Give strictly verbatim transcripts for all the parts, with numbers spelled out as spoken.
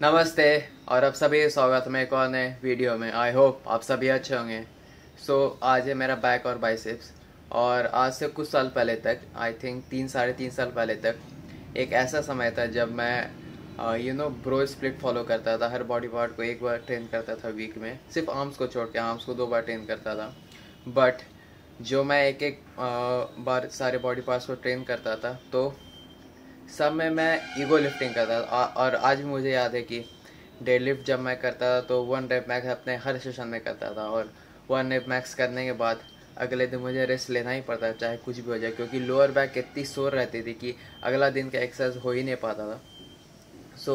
नमस्ते और आप सभी स्वागत है एक और नए वीडियो में। आई होप आप सभी अच्छे होंगे। सो so, आज है मेरा बैक और बाइसेप्स। और आज से कुछ साल पहले तक, आई थिंक तीन साढ़े तीन साल पहले तक, एक ऐसा समय था जब मैं you know bro split follow करता था। हर बॉडी पार्ट को एक बार ट्रेन करता था वीक में, सिर्फ आर्म्स को छोड़ के। आर्म्स को दो बार ट्रेन करता था, बट जो मैं एक एक uh, बार सारे बॉडी पार्ट्स को ट्रेन करता था तो सब में मैं ईगो लिफ्टिंग करता था। और आज भी मुझे याद है कि डेड लिफ्ट जब मैं करता था तो वन रेप मैक्स अपने हर सेशन में करता था, और वन रेप मैक्स करने के बाद अगले दिन मुझे रेस्ट लेना ही पड़ता था, चाहे कुछ भी हो जाए, क्योंकि लोअर बैक इतनी सोर रहती थी कि अगला दिन का एक्सरसाइज हो ही नहीं पाता था। सो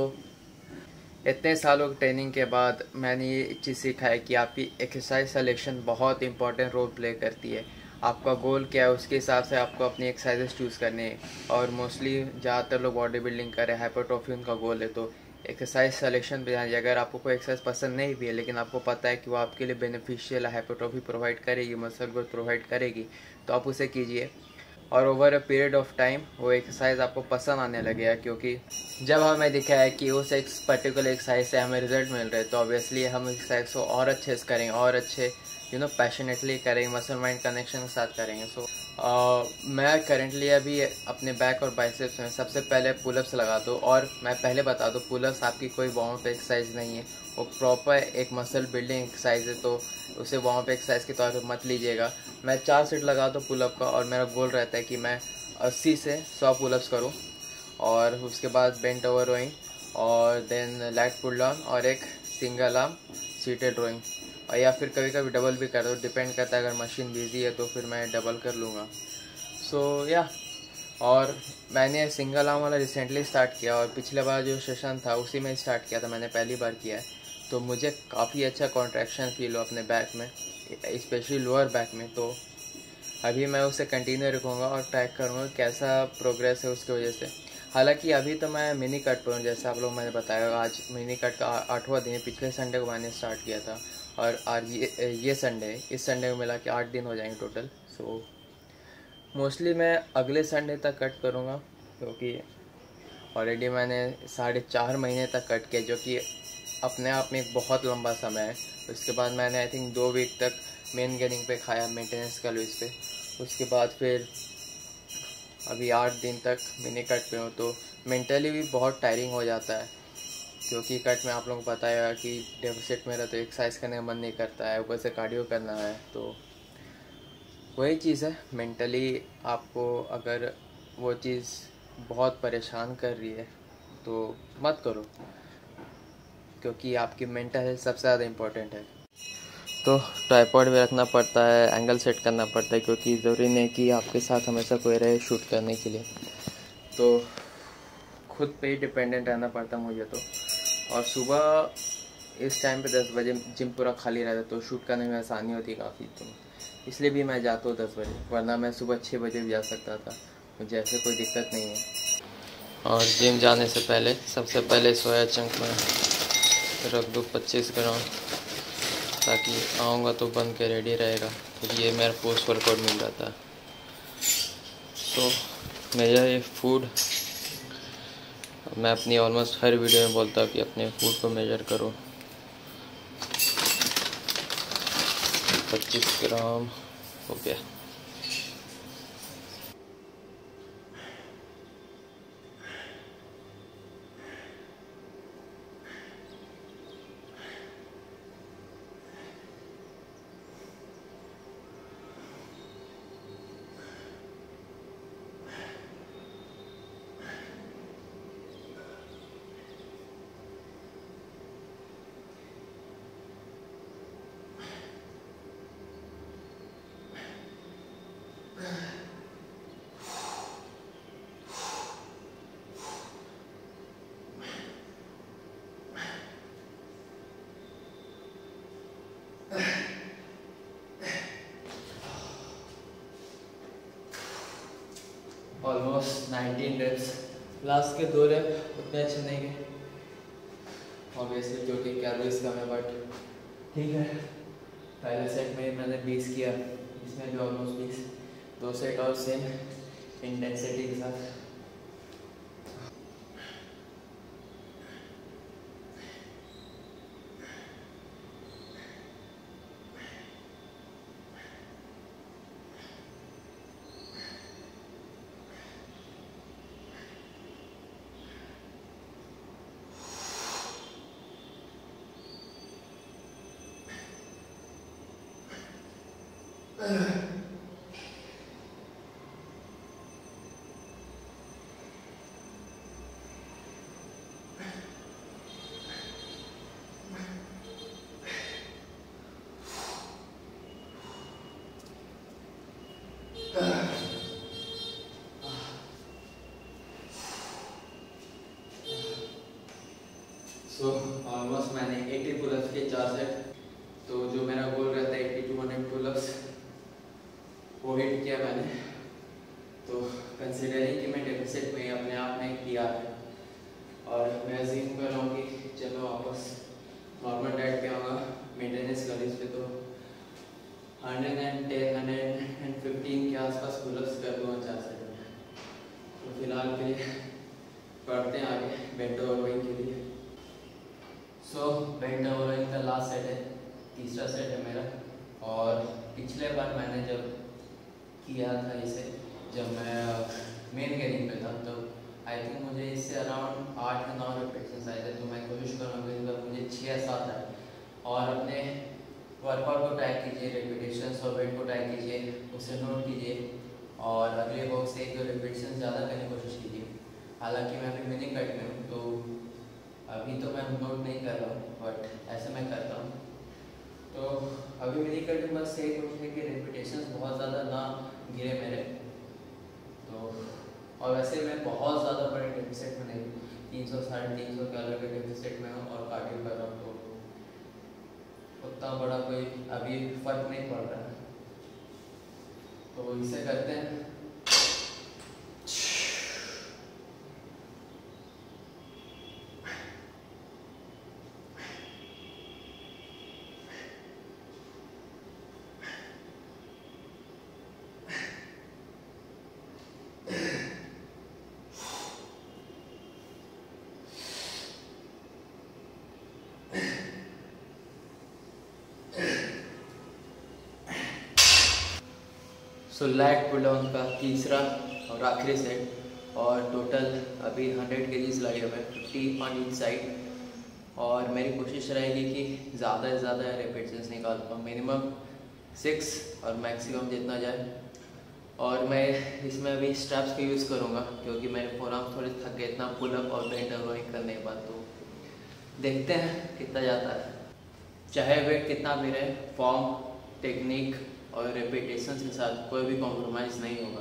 so, इतने सालों की ट्रेनिंग के बाद मैंने ये चीज़ सीखा है कि आपकी एक्सरसाइज सिलेक्शन बहुत इंपॉर्टेंट रोल प्ले करती है। आपका गोल क्या है उसके हिसाब से आपको अपनी एक्सरसाइजेस चूज़ करनी है। और मोस्टली ज़्यादातर लोग बॉडी बिल्डिंग करें, हाइपरट्रॉफी उनका गोल है, तो एक्सरसाइज सिलेक्शन पे ध्यान। अगर आपको कोई एक्सरसाइज पसंद नहीं भी है लेकिन आपको पता है कि वो आपके लिए बेनिफिशियल है, हाइपरट्रॉफी प्रोवाइड करेगी, मसल ग्रोथ प्रोवाइड करेगी, तो आप उसे कीजिए। और over a period of time वो एक्सरसाइज आपको पसंद आने लगेगा, क्योंकि जब हमें दिखा है कि उस एक पर्टिकुलर एक्सरसाइज से हमें रिजल्ट मिल रहे हैं तो ऑब्वियसली हम एक्सरसाइज को और अच्छे से करेंगे, और अच्छे यू नो पैशनेटली करेंगे, मसल माइंड कनेक्शन के साथ करेंगे। सो so, uh, मैं करेंटली अभी अपने बैक और बाइसेप्स में सबसे पहले पुलअप्स लगाता हूँ। और मैं पहले बता दूँ, पुलअप्स आपकी कोई वार्म अप एक्सरसाइज नहीं है, वो प्रॉपर एक मसल बिल्डिंग एक्सरसाइज है, तो उसे वार्म अप एक्सरसाइज के तौर पर मत लीजिएगा। मैं चार सेट लगाता हूँ पुलअप का, और मेरा गोल रहता है कि मैं अस्सी से सौ पुलअप्स करूँ, और उसके बाद बेंट ओवर रोइंग, और देन लैट पुल डाउन, और एक सिंगल आर्म सीटेड रोइंग, और या फिर कभी कभी डबल भी कर दो, डिपेंड करता है। अगर मशीन बिजी है तो फिर मैं डबल कर लूँगा। सो so, या yeah. और मैंने सिंगल आर्म वाला रिसेंटली स्टार्ट किया, और पिछले बार जो सेशन था उसी में स्टार्ट किया था, मैंने पहली बार किया है, तो मुझे काफ़ी अच्छा कॉन्ट्रैक्शन फील हो अपने बैक में, स्पेशली लोअर बैक में। तो अभी मैं उसे कंटिन्यू रखूँगा और ट्रैक करूँगा कैसा प्रोग्रेस है उसकी वजह से। हालांकि अभी तो मैं मिनी कट पर हूँ, जैसे आप लोग मैंने बताया, आज मिनी कट का आठवां दिन है। पिछले संडे को मैंने स्टार्ट किया था, और आज ये ये संडे इस संडे को मिला के आठ दिन हो जाएंगे टोटल। सो मोस्टली मैं अगले संडे तक कट करूँगा, क्योंकि ऑलरेडी मैंने साढ़े चार महीने तक कट किया, जो कि अपने आप में एक बहुत लंबा समय है। उसके बाद मैंने आई थिंक दो वीक तक मेन गेनिंग पे खाया, मेंटेनेंस कैलोरीज पे। उसके बाद फिर अभी आठ दिन तक मिनी कट पे हूँ, तो मेंटली भी बहुत टायरिंग हो जाता है, क्योंकि कट में आप लोगों को पता है कि डेफिसिट में रहता है, एक्सरसाइज करने का मन नहीं करता है, ऊपर से कार्डियो करना है। तो वही चीज़ है, मेंटली आपको अगर वो चीज़ बहुत परेशान कर रही है तो मत करो, क्योंकि आपकी मेंटल हेल्थ सबसे ज़्यादा इम्पोर्टेंट है। तो ट्राइपॉड भी रखना पड़ता है, एंगल सेट करना पड़ता है, क्योंकि ज़रूरी नहीं कि आपके साथ हमेशा कोई रहे शूट करने के लिए, तो खुद पे ही डिपेंडेंट रहना पड़ता मुझे तो। और सुबह इस टाइम पे दस बजे जिम पूरा खाली रहता, तो शूट करने में आसानी होती है काफ़ी, तो इसलिए भी मैं जाता हूँ दस बजे, वरना मैं सुबह छः बजे भी जा सकता था, मुझे ऐसे कोई दिक्कत नहीं है। और जिम जाने से पहले सबसे पहले सोया चंक में रख दूँ पच्चीस ग्राम, ताकि आऊँगा तो बन के रेडी रहेगा। तो ये मेरा पोस्ट वर्कआउट मिल जाता है। तो मेरा ये फूड, मैं अपनी ऑलमोस्ट हर वीडियो में बोलता हूँ कि अपने फूड को मेजर करो। पच्चीस ग्राम हो गया। Almost nineteen wraps. लास्ट के दो रेप उतने अच्छे नहीं गए ऑब्वियसली, क्योंकि कैलोरीज कम है, बट ठीक है। पहले सेट में मैंने बीस किया, इसमें भी ऑलमोस्ट बीस, दो सेट और सेम इंटेंसिटी के साथ। सो ऑलमोस्ट मैंने अस्सी पुलअप्स के चार सेट, तो जो मेरा गोल रहता है अस्सी टू हंड्रेड पुलअप्स, वो हिट किया मैंने। तो कंसिडरिंग कि मैं डेफिसिट में अपने आप में किया है, और मैं अज्यूम कर रहा हूँ कि जब मैं वापस नॉर्मल डाइट पे आऊँगा मेंटेनेंस करने पे, तो hundred and ten hundred and fifteen के आसपास पुलअप्स कर दूँगा चार सेट में। तो फिलहाल के लिए बढ़ते हैं आगे बेंट ओवर रोइंग के लिए। सो बेंट ओवर रोइंग का लास्ट सेट है, तीसरा सेट है मेरा। और पिछले बार मैंने जब किया था इसे, जब मैं मेन गेनिंग पे था, तो आई थिंक मुझे इससे अराउंड आठ या नौ रिपीटेशन आए थे। तो मैं कोशिश करूँगा इस बार मुझे छः या सात आए। और अपने वर्कआउट को ट्रैक कीजिए, रिपीटेशन और वेट को ट्रैक कीजिए, उसे नोट कीजिए, और अगले बॉक्स से एक दो रिपीटेशन ज़्यादा करने की कोशिश कीजिए। हालांकि मैं अभी मिनी कट में हूँ, तो अभी तो मैं नोट नहीं कर रहा हूँ, बट ऐसे मैं करता हूँ। तो अभी मिनी कट में बस यही कोशिश है कि रिपीटेशन बहुत ज़्यादा ना गिरे मेरे। तो और वैसे मैं बहुत ज़्यादा बड़े डेफिसिट में नहीं, तीन सौ साढ़े तीन सौ कैलोरी के डेफिसिट में हूँ और कार्डियो कर रहा हूँ, तो उतना बड़ा कोई अभी फर्क नहीं पड़ रहा है। तो इसे करते हैं। सो लैट पुल डाउन का तीसरा और आखिरी सेट, और टोटल अभी हंड्रेड केजीज लगे हुए, फिफ्टी ऑन ईच साइड। और मेरी कोशिश रहेगी कि ज़्यादा से ज़्यादा रिपीटेशंस निकाल पाऊँ, मिनिमम सिक्स और मैक्सिमम जितना जाए। और मैं इसमें अभी स्ट्रैप्स का यूज़ करूँगा, क्योंकि मेरे फोरआर्म्स थोड़े थक गए इतना पुलअप और बेंट ओवर रोइंग करने के बाद। तो देखते हैं कितना जाता है, चाहे वेट कितना भी रहे, फॉर्म, टेक्निक और रिपीटेशन के साथ कोई भी कॉम्प्रोमाइज़ नहीं होगा।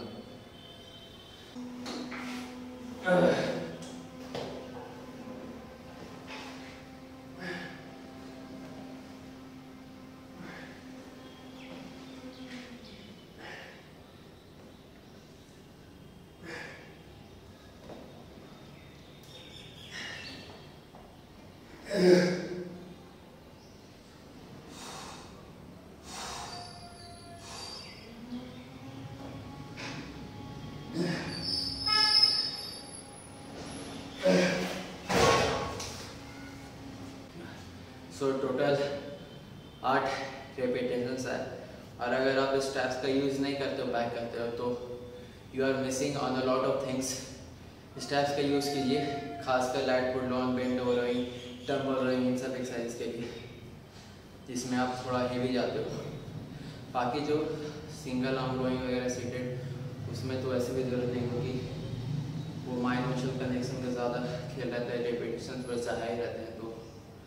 सो टोटल आठ रिपीटेशंस है, और अगर आप स्ट्रैप्स का यूज़ नहीं करते हो, बैक करते हो, तो you are missing on a lot of things. Straps का यूज़ कीजिए, खासकर lat pull down, bent over rowing, dumbbell rowing, इन सब एक्सरसाइज के लिए जिसमें आप थोड़ा हेवी जाते हो। बाकी जो सिंगल आर्म रोइंग वगैरह सीटेड, उसमें तो ऐसे भी ज़रूरत नहीं होगी, वो माइंड मसल कनेक्शन का ज़्यादा खेल रहता है, रिपीटेशन वैसा हाई रहते हैं। तो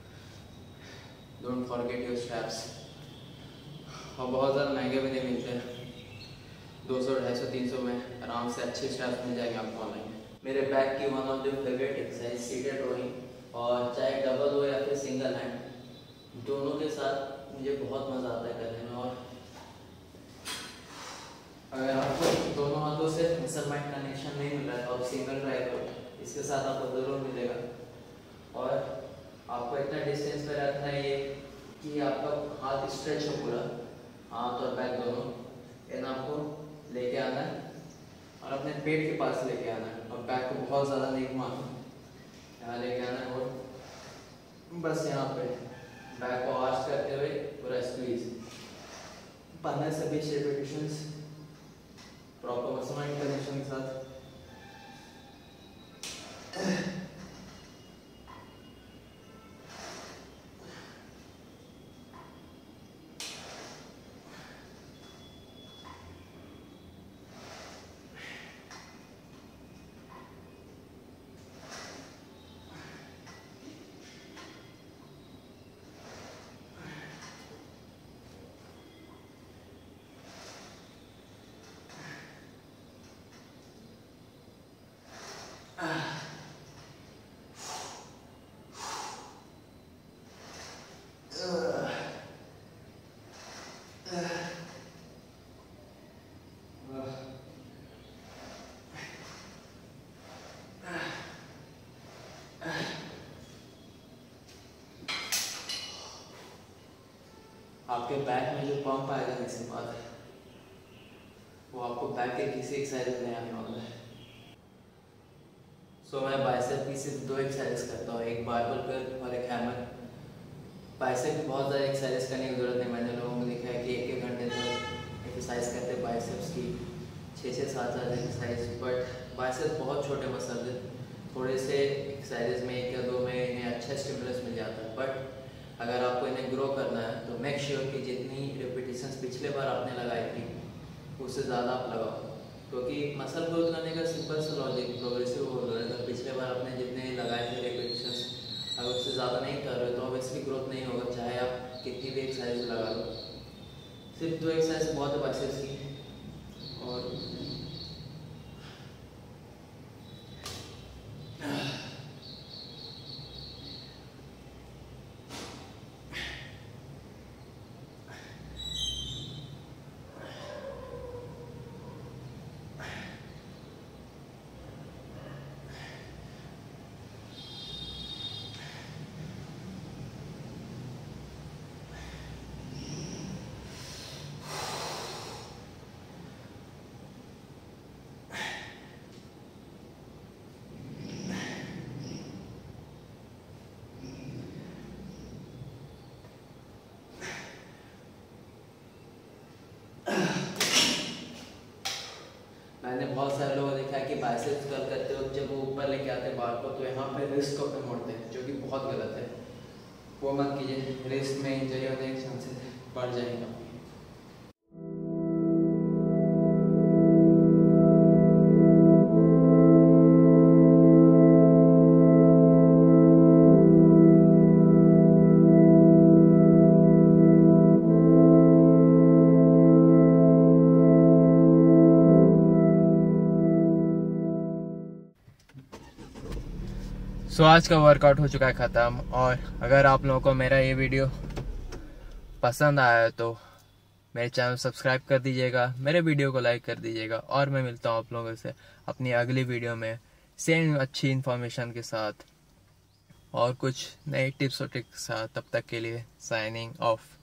डोंट फॉरगेट योर स्ट्रैप्स। और बहुत ज़्यादा महंगे भी नहीं मिलते हैं, दो सौ ढाई सौ तीन सौ में आराम से अच्छे स्ट्रैप्स मिल जाएंगे आपको ऑनलाइन। मेरे बैक की one of the favourite exercise seated rowing, और चाहे डबल हो या फिर सिंगल हैंड, दोनों के साथ मुझे बहुत मज़ा आता है करने में। और अगर आपको दोनों हाथों से मसल माइंड कनेक्शन नहीं मिल रहा है, तो आप सिंगल ट्राई करो, इसके साथ आपको ज़रूर मिलेगा। और आपको इतना डिस्टेंस पे रखना है ये कि आपका हाथ स्ट्रेच हो पूरा, हाथ और बैक दोनों, एंड आपको लेके आना है और अपने पेट के पास लेके आना है, और बैक को बहुत ज़्यादा नहीं घुमाना, यहाँ लेके आना है, और बस यहाँ पे बैक को आर्च करते हुए पूरा स्क्वीज, पंद्रह से बीस repetitions proper muscle mind connection के साथ। आपके बैक में जो पंप आएगा इसके बाद वो आपको बैक के किसी एक्सरसाइज में आने वाला है। सो so, मैं बाइसेप की सिर्फ दो एक्सरसाइज करता हूँ, एक बारबल कर और एक हैमर। बाइसेप की बहुत ज़्यादा एक्सरसाइज करने की ज़रूरत नहीं। मैंने लोगों को देखा है कि एक एक घंटे तक एक्सरसाइज करते बाइसेप्स की छः छः सात सात एक्सरसाइज, बट बाइसेप्स बहुत छोटे मसल हैं, थोड़े से एक्सरसाइज में एक या दो में इन्हें अच्छा स्टिमुलस मिल जाता है। बट अगर आपको इन्हें ग्रो करना है तो मेक श्योर कि जितनी रिपीटेशंस पिछले बार आपने लगाई थी उससे ज़्यादा आप लगाओ, क्योंकि मसल ग्रोथ करने का सिंपल सा लॉजिक प्रोग्रेसिव हो रहा है। अगर पिछले बार आपने जितने लगाए थे रिपीटेशंस अगर उससे ज़्यादा नहीं कर रहे हो तो ऑब्वियसली ग्रोथ नहीं होगा, चाहे आप कितनी भी एक्सरसाइज लगा लो। सिर्फ दो एक्सरसाइज बहुत है बाइसेप्स की। और मैंने बहुत सारे लोगों को देखा है कि बाइसेप्स कर्ल करते हो जब वो ऊपर लेके आते हैं बार को तो यहाँ पे रिस्ट को अपने मोड़ते हैं, जो कि बहुत गलत है। वो मत कीजिए, रिस्ट में इंजरी होने के चांसेस बढ़ जाएगा। सो so, आज का वर्कआउट हो चुका है ख़त्म। और अगर आप लोगों को मेरा ये वीडियो पसंद आया तो मेरे चैनल सब्सक्राइब कर दीजिएगा, मेरे वीडियो को लाइक कर दीजिएगा। और मैं मिलता हूँ आप लोगों से अपनी अगली वीडियो में सेम अच्छी इन्फॉर्मेशन के साथ और कुछ नए टिप्स और ट्रिक्स के साथ। तब तक के लिए साइनिंग ऑफ।